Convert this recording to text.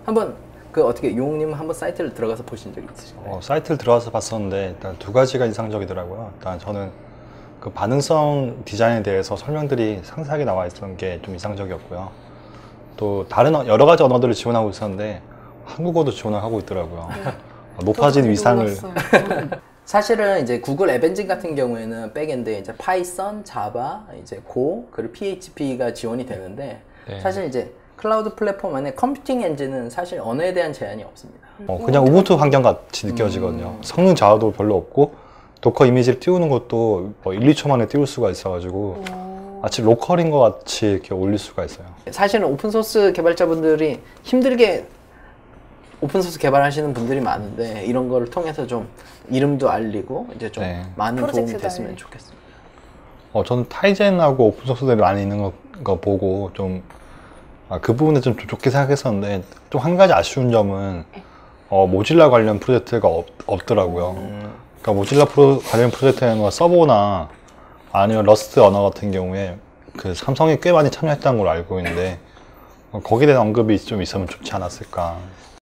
한번 그 어떻게 용님 한번 사이트를 들어가서 보신 적 있으신가요? 사이트를 들어가서 봤었는데 일단 두 가지가 인상적이더라고요. 일단 저는 그 반응성 디자인에 대해서 설명들이 상세하게 나와 있었던 게 좀 인상적이었고요. 또 다른 여러 가지 언어들을 지원하고 있었는데 한국어도 지원을 하고 있더라고요. 높아진 위상을. 사실은 이제 구글 앱 엔진 같은 경우에는 백엔드에 이제 파이썬, 자바, 이제 고, 그리고 PHP가 지원이 되는데 네. 사실 이제 클라우드 플랫폼 안에 컴퓨팅 엔진은 사실 언어에 대한 제한이 없습니다. 그냥 우분투 환경 같이 느껴지거든요. 성능 저하도 별로 없고 도커 이미지를 띄우는 것도 1, 2초 만에 띄울 수가 있어가지고 마치 로컬인 것 같이 이렇게 올릴 수가 있어요. 사실은 오픈소스 개발자분들이 힘들게 오픈소스 개발하시는 분들이 많은데 이런 거를 통해서 좀 이름도 알리고 이제 좀 네. 많은 도움이 프로젝트 됐으면 달리. 좋겠습니다. 저는 타이젠하고 오픈소스들이 많이 있는 거 보고 좀 그 부분에 좀 좋게 생각했었는데 또 한 가지 아쉬운 점은 모질라 관련 프로젝트가 없더라고요. 그러니까 모질라 관련 프로젝트에는 뭐 서버나 아니면 러스트 언어 같은 경우에 그 삼성이 꽤 많이 참여했다는 걸 알고 있는데 거기에 대한 언급이 좀 있으면 좋지 않았을까.